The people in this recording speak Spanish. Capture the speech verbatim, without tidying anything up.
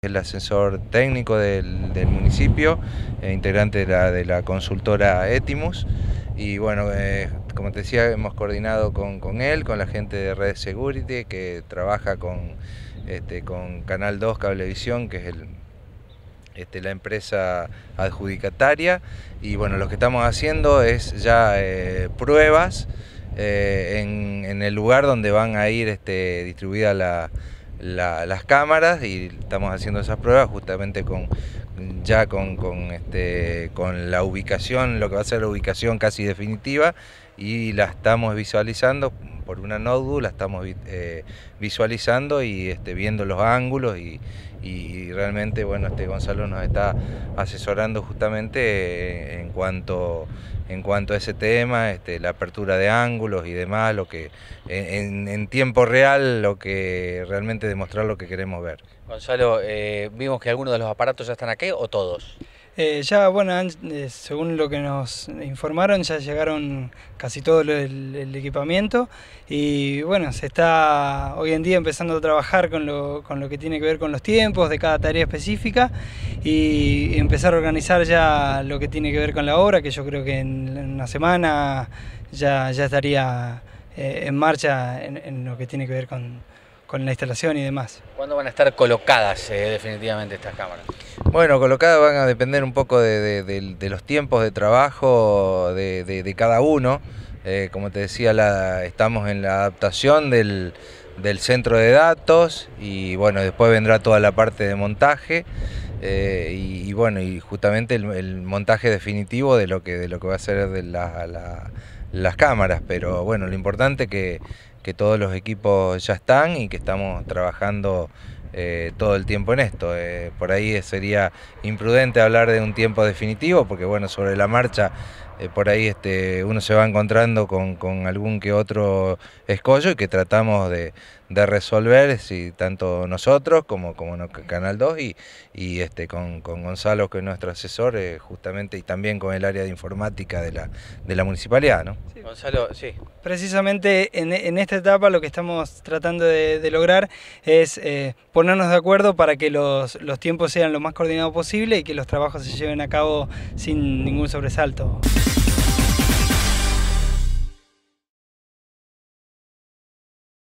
el asesor técnico del, del municipio, eh, integrante de la, de la consultora Etimus. Y bueno, eh, como te decía, hemos coordinado con, con él, con la gente de Red Security, que trabaja con, este, con Canal dos Cablevisión, que es el, este, la empresa adjudicataria. Y bueno, lo que estamos haciendo es ya eh, pruebas eh, en, en el lugar donde van a ir este, distribuidas la, la, las cámaras, y estamos haciendo esas pruebas justamente con ya con, con, este, con la ubicación, lo que va a ser la ubicación casi definitiva, y la estamos visualizando por una notebook, la estamos eh, visualizando y este, viendo los ángulos, y, y realmente bueno, este Gonzalo nos está asesorando justamente en cuanto, en cuanto a ese tema, este, la apertura de ángulos y demás, lo que en, en tiempo real, lo que realmente demostrar lo que queremos ver. Gonzalo, eh, vimos que algunos de los aparatos ya están aquí, ¿o todos? Eh, ya, bueno, eh, según lo que nos informaron, ya llegaron casi todo el, el equipamiento, y bueno, se está hoy en día empezando a trabajar con lo, con lo que tiene que ver con los tiempos de cada tarea específica, y empezar a organizar ya lo que tiene que ver con la obra, que yo creo que en una semana ya, ya estaría eh, en marcha en, en lo que tiene que ver con, con la instalación y demás. ¿Cuándo van a estar colocadas eh, definitivamente estas cámaras? Bueno, colocadas van a depender un poco de, de, de, de los tiempos de trabajo de, de, de cada uno. Eh, como te decía, la, estamos en la adaptación del, del centro de datos, y bueno, después vendrá toda la parte de montaje. Eh, y, y bueno, y justamente el, el montaje definitivo de lo que, de lo que va a ser de la, la, las cámaras. Pero bueno, lo importante es que, que todos los equipos ya están y que estamos trabajando eh, todo el tiempo en esto. Eh, por ahí sería imprudente hablar de un tiempo definitivo, porque bueno, sobre la marcha eh, por ahí este, uno se va encontrando con, con algún que otro escollo, y que tratamos de, de resolver, si tanto nosotros como, como Canal dos, y, y este, con, con Gonzalo, que es nuestro asesor, eh, justamente, y también con el área de informática de la, de la municipalidad, ¿no? Sí. Gonzalo, sí. Precisamente en, en esta etapa lo que estamos tratando de, de lograr es eh, ponernos de acuerdo para que los, los tiempos sean lo más coordinados posible y que los trabajos se lleven a cabo sin ningún sobresalto.